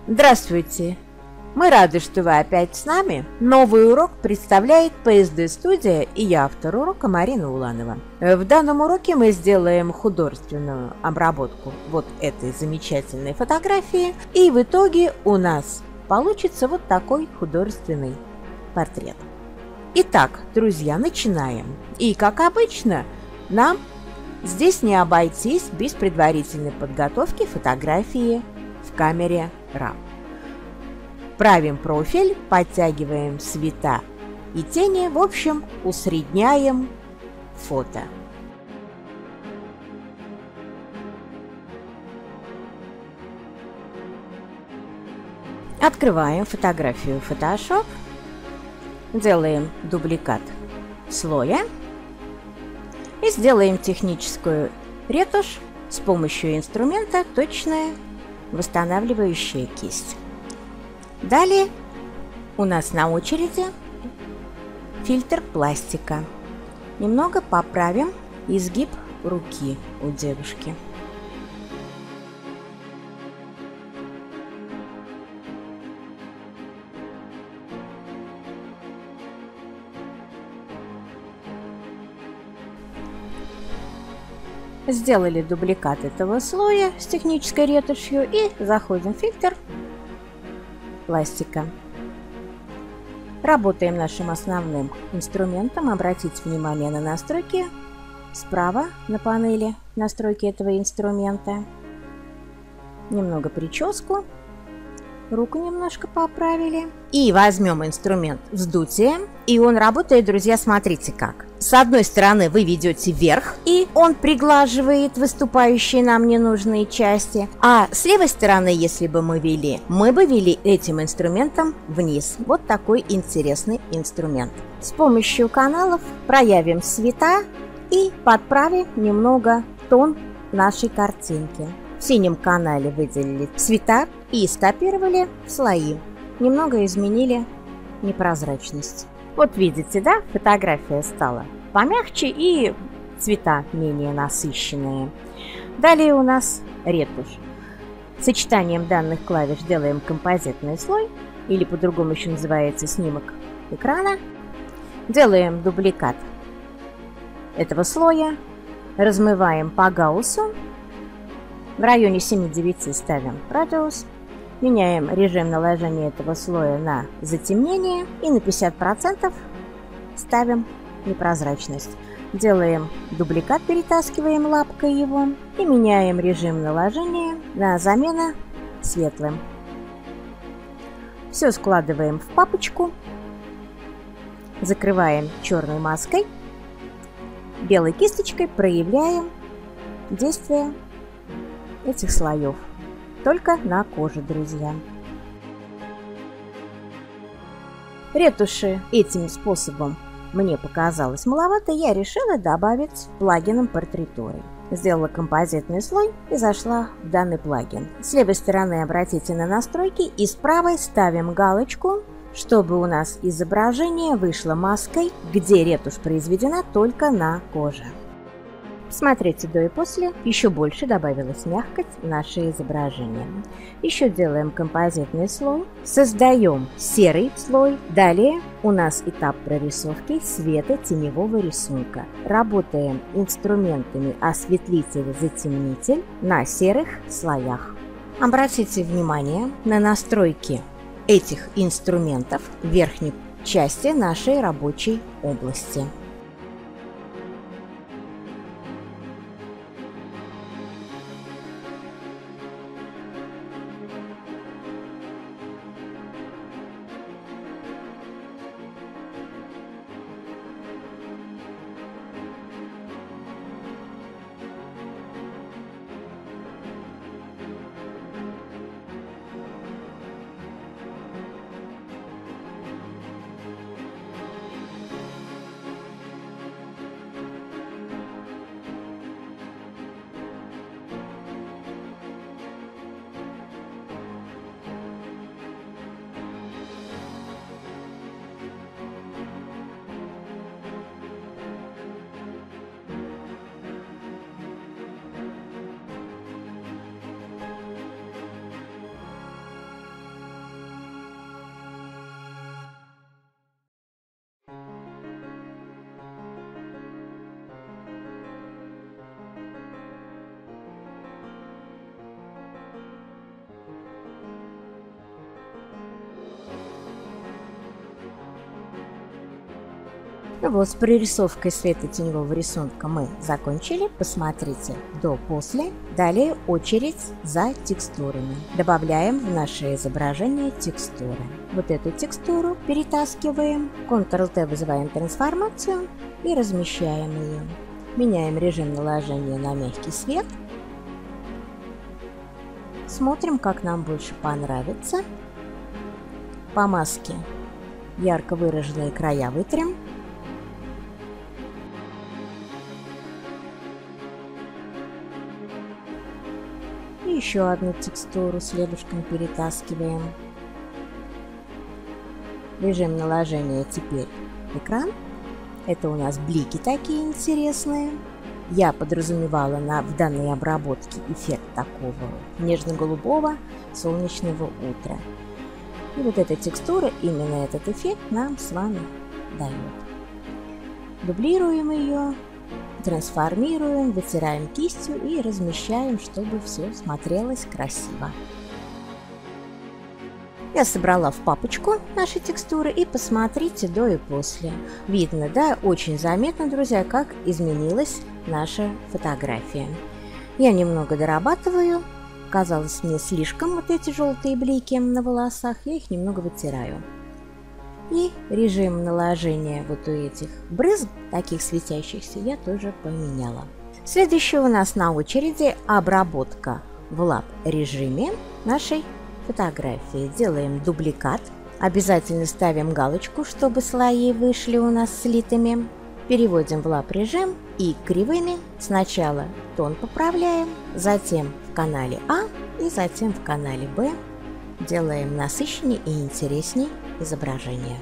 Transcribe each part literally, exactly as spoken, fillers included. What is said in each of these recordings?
Здравствуйте! Мы рады, что вы опять с нами. Новый урок представляет пи эс ди-студия и я, автор урока, Марина Уланова. В данном уроке мы сделаем художественную обработку вот этой замечательной фотографии, и в итоге у нас получится вот такой художественный портрет. Итак, друзья, начинаем. И, как обычно, нам здесь не обойтись без предварительной подготовки фотографии в камере рав. Правим профиль, подтягиваем цвета и тени, в общем, усредняем фото. Открываем фотографию Photoshop, делаем дубликат слоя и сделаем техническую ретушь с помощью инструмента «Точная восстанавливающая кисть». Далее у нас на очереди фильтр пластика. Немного поправим изгиб руки у девушки. Сделали дубликат этого слоя с технической ретушью и заходим в фильтр пластика. Работаем нашим основным инструментом. Обратите внимание на настройки справа на панели настройки этого инструмента. Немного прическу, руку немножко поправили. И возьмем инструмент вздутия, и он работает, друзья, смотрите как. С одной стороны вы ведете вверх, и он приглаживает выступающие нам ненужные части. А с левой стороны, если бы мы вели, мы бы вели этим инструментом вниз. Вот такой интересный инструмент. С помощью каналов проявим цвета и подправим немного тон нашей картинки. В синем канале выделили цвета и скопировали в слои. Немного изменили непрозрачность. Вот видите, да, фотография стала помягче и цвета менее насыщенные. Далее у нас ретушь. Сочетанием данных клавиш делаем композитный слой, или по-другому еще называется снимок экрана. Делаем дубликат этого слоя, размываем по гауссу. В районе семи-девяти ставим радиус. Меняем режим наложения этого слоя на затемнение и на пятьдесят процентов ставим непрозрачность. Делаем дубликат, перетаскиваем лапкой его и меняем режим наложения на замена светлым. Все складываем в папочку, закрываем черной маской, белой кисточкой проявляем действие этих слоев. Только на коже, друзья. Ретуши этим способом мне показалось маловато, я решила добавить плагином Portraiture. Сделала композитный слой и зашла в данный плагин. С левой стороны обратите на настройки и с правой ставим галочку, чтобы у нас изображение вышло маской, где ретушь произведена только на коже. Смотрите до и после, еще больше добавилась мягкость в наше изображение. Еще делаем композитный слой, создаем серый слой. Далее у нас этап прорисовки света теневого рисунка. Работаем инструментами осветлитель-затемнитель на серых слоях. Обратите внимание на настройки этих инструментов в верхней части нашей рабочей области. Ну вот, с прорисовкой светотеневого рисунка мы закончили. Посмотрите до-после. Далее очередь за текстурами. Добавляем в наше изображение текстуры. Вот эту текстуру перетаскиваем. контрол тэ вызываем трансформацию и размещаем ее. Меняем режим наложения на мягкий свет. Смотрим, как нам больше понравится. По маске ярко выраженные края вытрем. И еще одну текстуру следующим перетаскиваем. Режим наложения теперь экран. Это у нас блики такие интересные. Я подразумевала на, в данной обработке эффект такого нежно-голубого солнечного утра. И вот эта текстура, именно этот эффект нам с вами дает. Дублируем ее, трансформируем, вытираем кистью и размещаем, чтобы все смотрелось красиво. Я собрала в папочку наши текстуры и посмотрите до и после. Видно, да, очень заметно, друзья, как изменилась наша фотография. Я немного дорабатываю. Казалось мне слишком вот эти желтые блики на волосах. Я их немного вытираю. И режим наложения вот у этих брызг, таких светящихся, я тоже поменяла. Следующее у нас на очереди обработка в лаб режиме нашей фотографии. Делаем дубликат. Обязательно ставим галочку, чтобы слои вышли у нас слитыми. Переводим в лаб режим и кривыми сначала тон поправляем, затем в канале А и затем в канале Б делаем насыщеннее и интереснее изображение.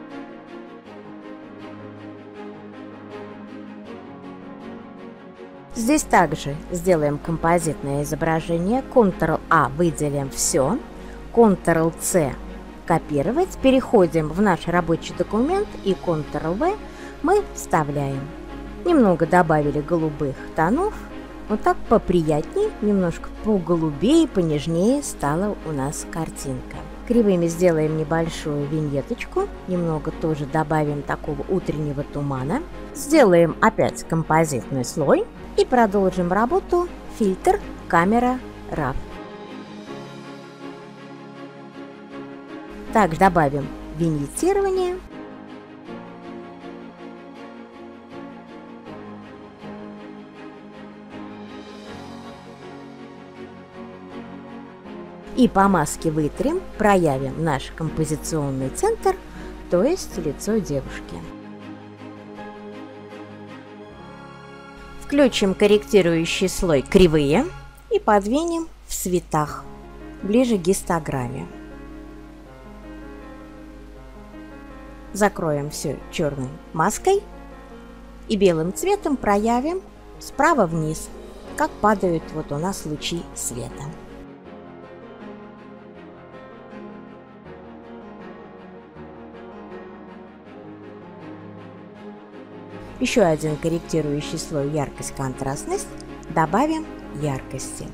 Здесь также сделаем композитное изображение. контрол А выделим все. контрол С копировать. Переходим в наш рабочий документ и контрол вэ мы вставляем. Немного добавили голубых тонов. Вот так поприятней, немножко поголубее, понежнее стала у нас картинка. Кривыми сделаем небольшую виньеточку. Немного тоже добавим такого утреннего тумана. Сделаем опять композитный слой. И продолжим работу. Фильтр, камера, рав. Также добавим виньетирование. И по маске вытрем, проявим наш композиционный центр, то есть лицо девушки. Включим корректирующий слой кривые и подвинем в цветах, ближе к гистограмме. Закроем все черной маской и белым цветом проявим справа вниз, как падают вот у нас лучи света. Еще один корректирующий слой яркость-контрастность. Добавим яркости.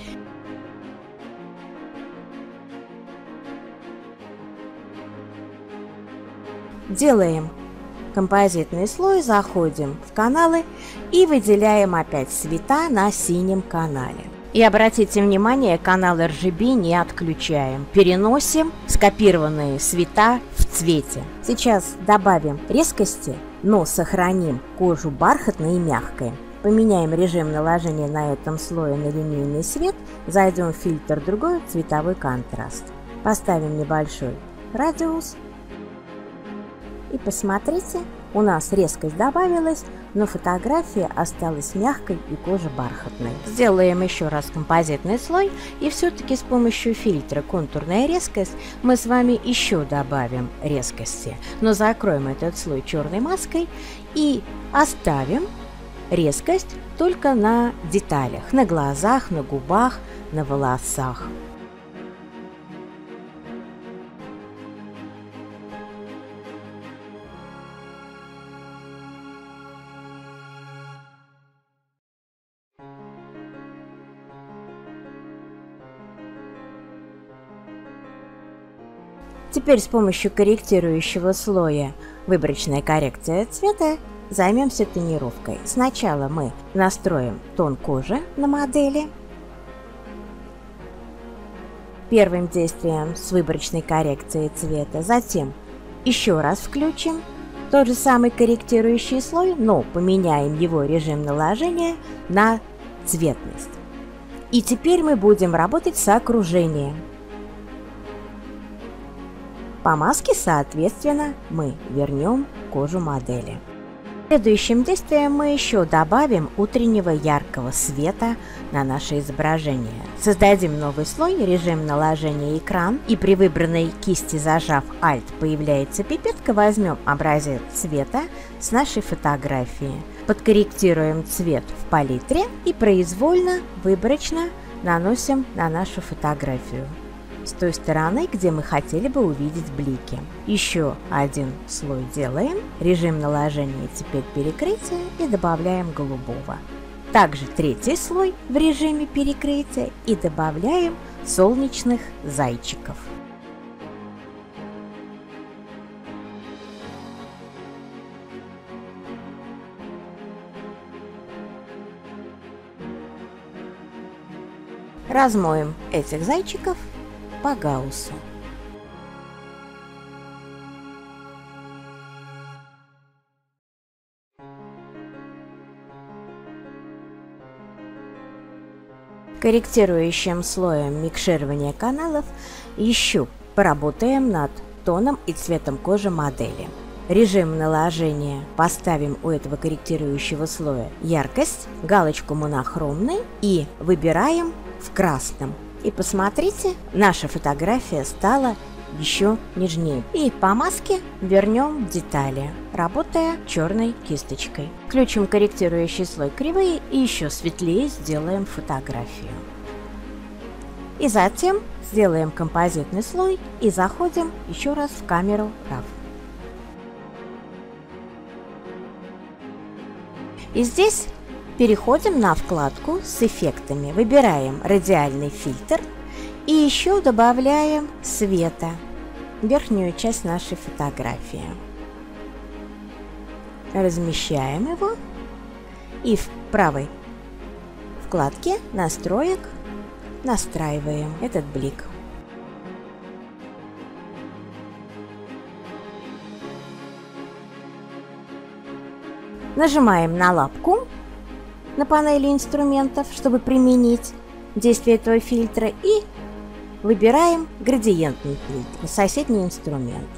Делаем композитный слой, заходим в каналы и выделяем опять цвета на синем канале. И обратите внимание, канал эр джи би не отключаем. Переносим скопированные цвета в цвете. Сейчас добавим резкости, но сохраним кожу бархатной и мягкой. Поменяем режим наложения на этом слое на линейный свет, зайдем в фильтр другой, цветовой контраст. Поставим небольшой радиус. И посмотрите, у нас резкость добавилась, но фотография осталась мягкой и кожа бархатной. Сделаем еще раз композитный слой, и все-таки с помощью фильтра контурная резкость мы с вами еще добавим резкости. Но закроем этот слой черной маской и оставим резкость только на деталях, на глазах, на губах, на волосах. Теперь с помощью корректирующего слоя «Выборочная коррекция цвета» займемся тонировкой. Сначала мы настроим тон кожи на модели. Первым действием с выборочной коррекцией цвета. Затем еще раз включим тот же самый корректирующий слой, но поменяем его режим наложения на цветность. И теперь мы будем работать с окружением. По маске, соответственно, мы вернем кожу модели. Следующим действием мы еще добавим утреннего яркого света на наше изображение. Создадим новый слой, режим наложения экран, и при выбранной кисти, зажав Alt, появляется пипетка, возьмем образец цвета с нашей фотографии. Подкорректируем цвет в палитре и произвольно, выборочно наносим на нашу фотографию с той стороны, где мы хотели бы увидеть блики. Еще один слой делаем, режим наложения теперь перекрытия, и добавляем голубого. Также третий слой в режиме перекрытия и добавляем солнечных зайчиков. Размоем этих зайчиков по Гауссу. Корректирующим слоем микширования каналов еще поработаем над тоном и цветом кожи модели. Режим наложения поставим у этого корректирующего слоя яркость, галочку монохромный и выбираем в красном. И посмотрите, наша фотография стала еще нежнее. И по маске вернем детали, работая черной кисточкой. Включим корректирующий слой кривые и еще светлее сделаем фотографию. И затем сделаем композитный слой и заходим еще раз в камеру рав. И здесь переходим на вкладку с эффектами, выбираем радиальный фильтр и еще добавляем света в верхнюю часть нашей фотографии. Размещаем его и в правой вкладке настроек настраиваем этот блик. Нажимаем на лапку на панели инструментов, чтобы применить действие этого фильтра, и выбираем градиентный фильтр, соседний инструмент.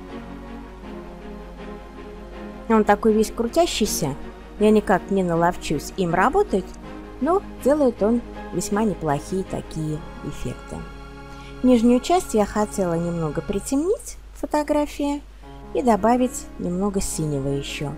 Он такой весь крутящийся, я никак не наловчусь им работать, но делает он весьма неплохие такие эффекты. Нижнюю часть я хотела немного притемнить фотографии и добавить немного синего еще.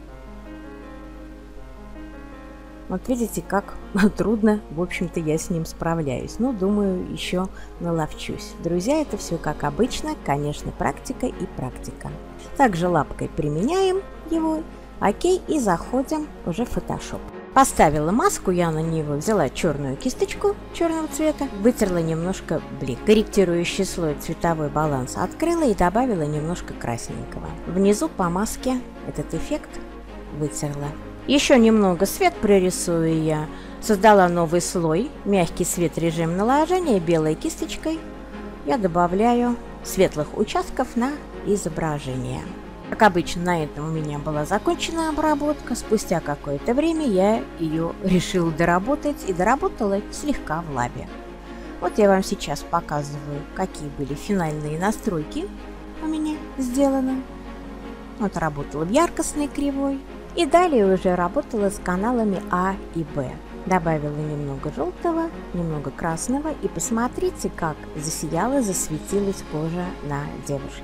Вот видите, как трудно, в общем-то, я с ним справляюсь. Но, думаю, еще наловчусь. Друзья, это все как обычно, конечно, практика и практика. Также лапкой применяем его, окей, и заходим уже в Photoshop. Поставила маску, я на него взяла черную кисточку черного цвета, вытерла немножко блик. Корректирующий слой цветовой баланс открыла и добавила немножко красненького. Внизу по маске этот эффект вытерла. Еще немного свет прорисую я. Создала новый слой, мягкий свет, режим наложения, белой кисточкой. Я добавляю светлых участков на изображение. Как обычно, на этом у меня была закончена обработка. Спустя какое-то время я ее решила доработать и доработала слегка в лабе. Вот я вам сейчас показываю, какие были финальные настройки у меня сделаны. Вот работала в яркостной кривой. И далее уже работала с каналами А и Б. Добавила немного желтого, немного красного, и посмотрите, как засияла, засветилась кожа на девушке.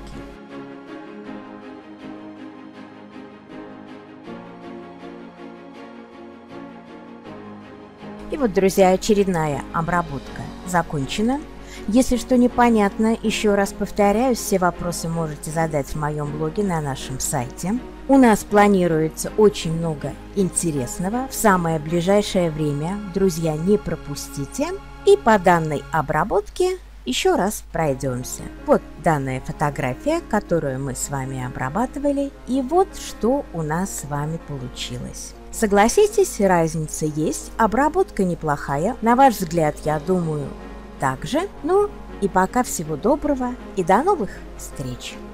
И вот, друзья, очередная обработка закончена. Если что непонятно, еще раз повторяю, все вопросы можете задать в моем блоге на нашем сайте. У нас планируется очень много интересного в самое ближайшее время. Друзья, не пропустите. И по данной обработке Еще раз пройдемся. Вот данная фотография, которую мы с вами обрабатывали, и вот что у нас с вами получилось. Согласитесь, разница есть, обработка неплохая, на ваш взгляд, я думаю, также. Ну и пока всего доброго и до новых встреч!